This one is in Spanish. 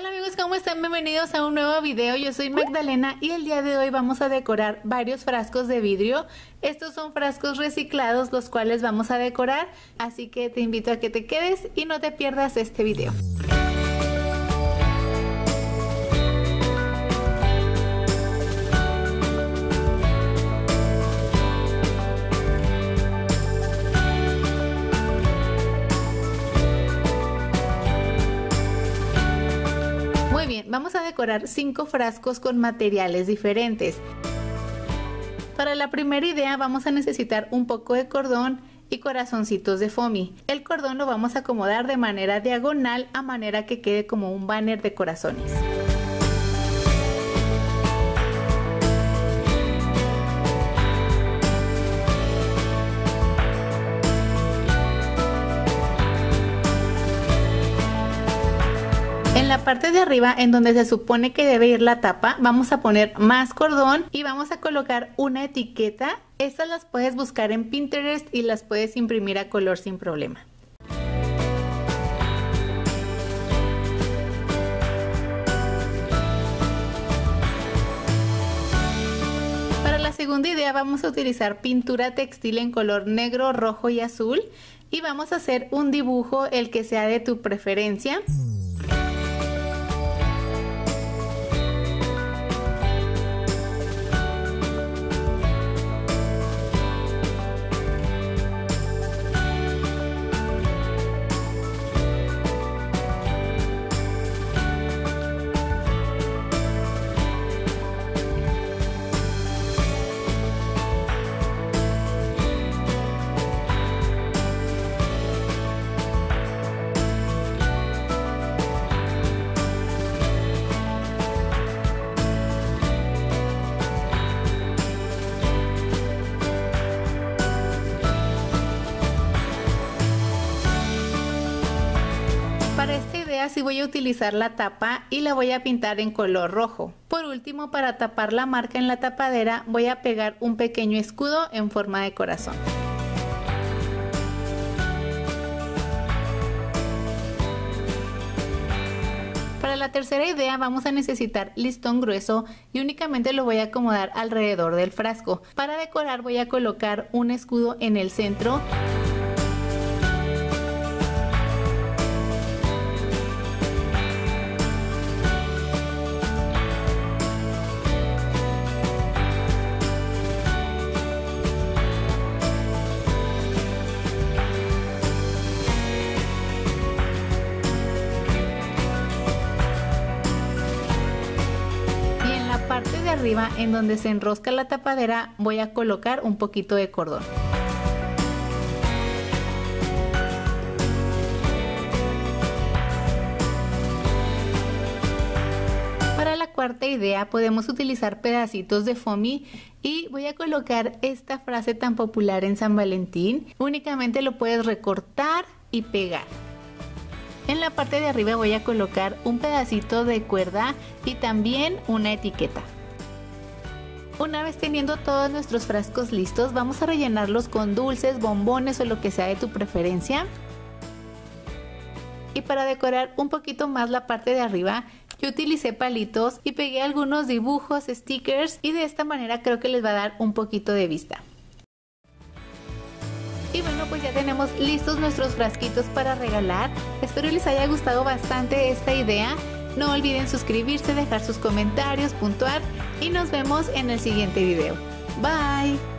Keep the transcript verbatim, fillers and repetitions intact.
Hola amigos, ¿cómo están? Bienvenidos a un nuevo video. Yo soy Magdalena y el día de hoy vamos a decorar varios frascos de vidrio. Estos son frascos reciclados los cuales vamos a decorar, así que te invito a que te quedes y no te pierdas este video. Muy bien, vamos a decorar cinco frascos con materiales diferentes. Para la primera idea vamos a necesitar un poco de cordón y corazoncitos de foamy. El cordón lo vamos a acomodar de manera diagonal a manera que quede como un banner de corazones. En la parte de arriba, en donde se supone que debe ir la tapa, vamos a poner más cordón y vamos a colocar una etiqueta. Estas las puedes buscar en Pinterest y las puedes imprimir a color sin problema. Para la segunda idea vamos a utilizar pintura textil en color negro, rojo y azul y vamos a hacer un dibujo, el que sea de tu preferencia. Para esta idea sí voy a utilizar la tapa y la voy a pintar en color rojo. Por último, para tapar la marca en la tapadera voy a pegar un pequeño escudo en forma de corazón. Para la tercera idea vamos a necesitar listón grueso y únicamente lo voy a acomodar alrededor del frasco. Para decorar voy a colocar un escudo en el centro. Parte de arriba, en donde se enrosca la tapadera, voy a colocar un poquito de cordón. Para la cuarta idea podemos utilizar pedacitos de foamy y voy a colocar esta frase tan popular en San Valentín. Únicamente lo puedes recortar y pegar. En la parte de arriba voy a colocar un pedacito de cuerda y también una etiqueta. Una vez teniendo todos nuestros frascos listos, vamos a rellenarlos con dulces, bombones o lo que sea de tu preferencia. Y para decorar un poquito más la parte de arriba, yo utilicé palitos y pegué algunos dibujos, stickers, y de esta manera creo que les va a dar un poquito de vista. Y bueno, pues ya tenemos listos nuestros frasquitos para regalar. Espero les haya gustado bastante esta idea. No olviden suscribirse, dejar sus comentarios, puntuar y nos vemos en el siguiente video. Bye.